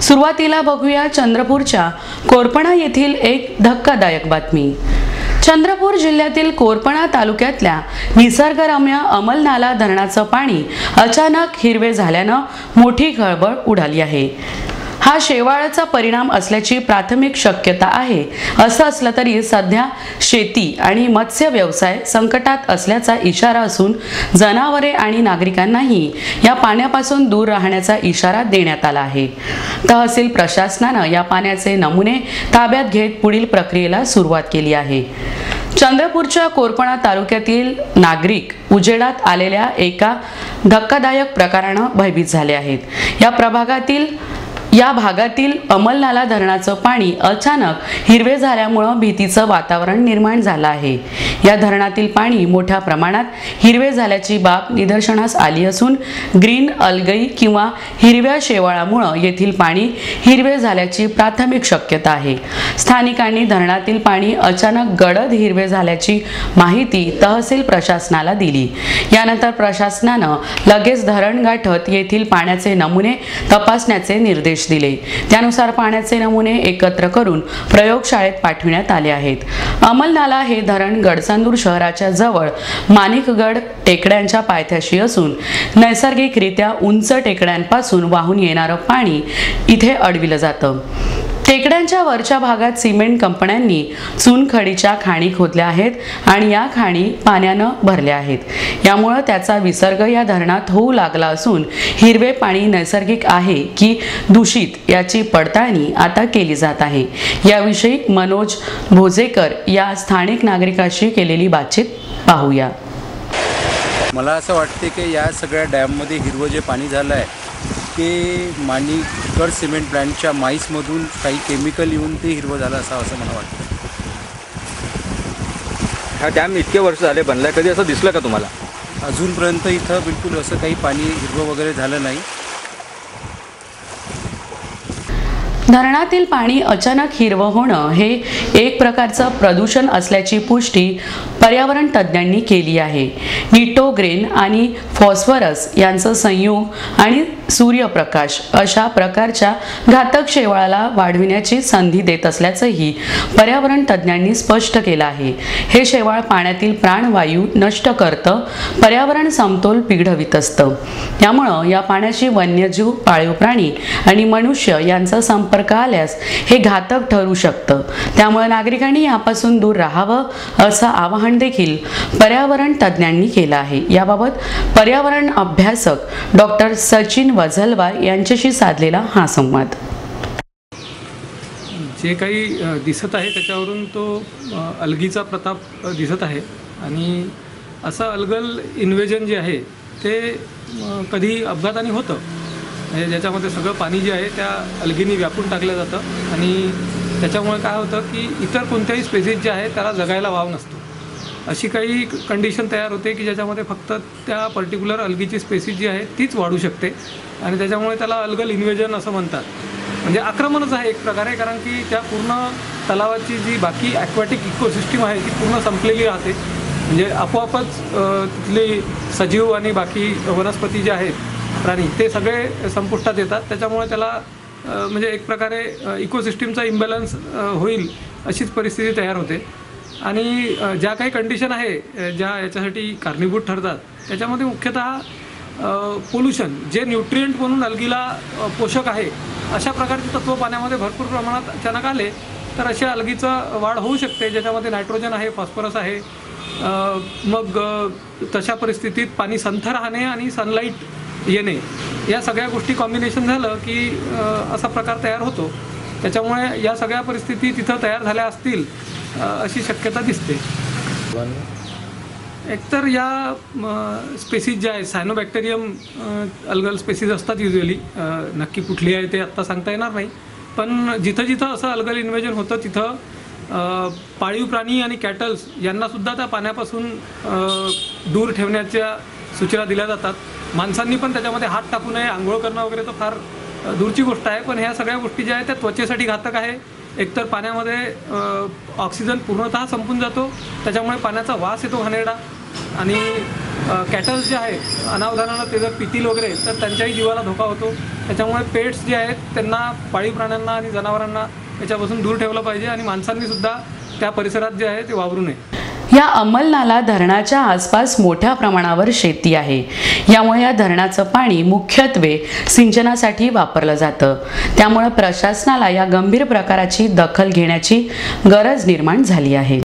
सुरुवातीला बघूया चंद्रपूरच्या कोरपणा येथील एक धक्कादायक बातमी। चंद्रपूर जिल्ह्यातील कोरपणा तालुक्यातल्या निसर्गरम्य अमलनाला धरणाचं पाणी अचानक हिरवे झाल्यानं मोठी खळबळ उडाली आहे। हा शेवाळाचा परिणाम असल्याची प्राथमिक शक्यता आहे। असं असलं तरी सध्या शेती आणि मत्स्य व्यवसाय संकटात असल्याचा इशारा असून जनावरे आणि नागरिकांनाही या पाण्यापासून दूर राहण्याचा इशारा देण्यात आला आहे। तहसील प्रशासनानं या पाण्याचे नमुने ताब्यात घेत पुढील प्रक्रियेला सुरुवात केली आहे। चंद्रपूरच्या कोरपणा तालुक्यातील नागरिक उजेडात आलेल्या एका धक्कादायक प्रकारानं भयभीत झाले आहेत। या भागातील अमलनाला धरणाचं पाणी अचानक हिरवे झाल्यामुळे भीतीचं वातावरण निर्माण झालं आहे। या धरणातील पाणी मोठ्या प्रमाणात हिरवे झाल्याची बाब निदर्शनास आली असून ग्रीन अल्गई किंवा हिरव्या शेवाळामुळे येथील पाणी हिरवे झाल्याची प्राथमिक शक्यता आहे। स्थानिकांनी धरणातील पाणी अचानक गडद हिरवे झाल्याची माहिती तहसील प्रशासनाला दिली। यानंतर प्रशासनानं लगेच धरण गाठत येथील पाण्याचे नमुने तपासण्याचे निर्देश दिले। त्यानुसार पाण्याचे नमुने एकत्र करून प्रयोगशाळेत पाठविण्यात आले आहेत। अमलनाला हे धरण गडचंदूर शहराच्या जवळ माणिकगड टेकड्यांच्या पायथ्याशी असून नैसर्गिकरित्या उंच टेकड्यांपासून वाहून येणारं पाणी इथे अडविलं जातं। टेकड्यांच्या वरच्या भागात सिमेंट कंपन्यांनी चुनखडीच्या खाणी खोदल्या आहेत आणि या खाणी पाण्यानं भरल्या आहेत। यामुळे त्याचा विसर्ग या धरणात होऊ लागला असून हिरवे पाणी नैसर्गिक आहे की दूषित याची पडताळणी आता केली जात आहे। याविषयी मनोज भोजेकर या स्थानिक नागरिकाशी केलेली बातचीत पाहूया। मला असं वाटते की या सगळ्या डॅममध्ये हिरवं जे पाणी झालं आहे ते माणिकगड सिमेंट प्लांटच्या माईसमधून काही केमिकल येऊन ते हिरवं झालं असावं असं मला वाटतं। हा डॅम इतके वर्ष झाले बनलाय, कधी असं दिसलं का तुम्हाला? अजूनपर्यंत इथं बिलकुल असं काही पाणी हिरवं वगैरे झालं नाही। धरणातील पाणी अचानक हिरवं होणं हे एक प्रकारचं प्रदूषण असल्याची पुष्टी पर्यावरण तज्ज्ञांनी केली आहे। निट्रोग्रेन आणि फॉस्फरस यांचं संयुग आणि सूर्यप्रकाश अशा प्रकारच्या घातक शेवाळाला वाढविण्याची संधी देत असल्याचंही पर्यावरण तज्ज्ञांनी स्पष्ट केलं आहे। हे शेवाळ पाण्यातील प्राणवायू नष्ट करतं, पर्यावरण समतोल बिघडवित असतं। त्यामुळं या पाण्याशी वन्यजीव, पाळीव प्राणी आणि मनुष्य यांचा संपर्क आल्यास हे घातक ठरू शकतं। त्यामुळे नागरिकांनी यापासून दूर राहावं असं आवाहन देखील पर्यावरण तज्ज्ञांनी केलं आहे। याबाबत पर्यावरण अभ्यासक डॉक्टर सचिन वझलवार यांच्याशी साधलेला हा संवाद। जे काही दिसत आहे त्याच्यावरून तो अलगीचा प्रताप दिसत आहे आणि असं अलगल इन्व्हेजन जे आहे ते कधी अपघाताने होतं, म्हणजे ज्याच्यामध्ये सगळं पाणी जे आहे त्या अलगीने व्यापून टाकलं जातं आणि त्याच्यामुळे काय होतं की इतर कोणत्याही स्पेसीज जे आहे त्याला जगायला वाव नसतो। अशी काही कंडिशन तयार होते की ज्याच्यामध्ये फक्त त्या पर्टिक्युलर अलगीची स्पेसीज जी आहे तीच वाढू शकते आणि त्याच्यामुळे त्याला अलगल इन्व्हेजन असं म्हणतात। म्हणजे आक्रमणच आहे एक प्रकारे, कारण की त्या पूर्ण तलावाची जी बाकी ॲक्वॅटिक इकोसिस्टीम आहे ती पूर्ण संपलेली राहते। म्हणजे आपोआपच तिथले सजीव आणि बाकी वनस्पती जे आहेत, प्राणी, ते सगळे संपुष्टात येतात। त्याच्यामुळे त्याला म्हणजे एक प्रकारे इकोसिस्टीमचा इम्बॅलन्स होईल अशीच परिस्थिती तयार होते। आणि ज्या काही कंडिशन आहे ज्या याच्यासाठी कारणीभूत ठरतात त्याच्यामध्ये मुख्यतः पोल्युशन, जे न्यूट्रिएंट म्हणून अलगीला पोषक आहे अशा प्रकारचे तत्त्व पाण्यामध्ये भरपूर प्रमाणात अचानक आले तर अशा अलगीचं वाढ होऊ शकते, ज्याच्यामध्ये नायट्रोजन आहे, फॉस्फरस आहे। मग तशा परिस्थितीत पाणी संथ राहणे आणि सनलाईट येणे या सगळ्या गोष्टी कॉम्बिनेशन झालं की असा प्रकार तयार होतो। त्याच्यामुळे या सगळ्या परिस्थिती तिथं तयार झाल्या असतील अशी शक्यता दिसते। एकतर या स्पेसीज ज्या आहेत सायनोबॅक्टेरियम अल्गल स्पेसीज असतात युजली, नक्की कुठली आहे ते आत्ता सांगता येणार नाही, पण जिथं जिथं असं अल्गल इन्व्हेजन होतं तिथं पाळीव प्राणी आणि कॅटल्स यांनासुद्धा त्या पाण्यापासून दूर ठेवण्याच्या सूचना दिल्या जातात। माणसांनी पण त्याच्यामध्ये हात टाकू नये, आंघोळ करणं वगैरे तर फार दूरची गोष्ट आहे, पण ह्या सगळ्या गोष्टी ज्या आहेत त्या त्वचेसाठी घातक आहे। एकतर पाण्यामध्ये ऑक्सिजन पूर्णतः संपून जातो, त्याच्यामुळे पाण्याचा वास येतो घाणेरडा आणि कॅटल्स जे आहेत अनावधानानं ते जर पितील वगैरे तर त्यांच्याही जीवाला धोका होतो. त्याच्यामुळे पेट्स जे आहेत त्यांना पाळीव प्राण्यांना आणि जनावरांना याच्यापासून दूर ठेवलं पाहिजे आणि माणसांनी सुद्धा त्या परिसरात जे आहे ते वावरू नये. या अंमल नाला धरणाच्या आसपास मोठ्या प्रमाणावर शेती आहे. यामुळे या धरणाचं पाणी मुख्यत्वे सिंचनासाठी वापरलं जातं. त्यामुळे प्रशासनाला या गंभीर प्रकाराची दखल घेण्याची गरज निर्माण झाली आहे.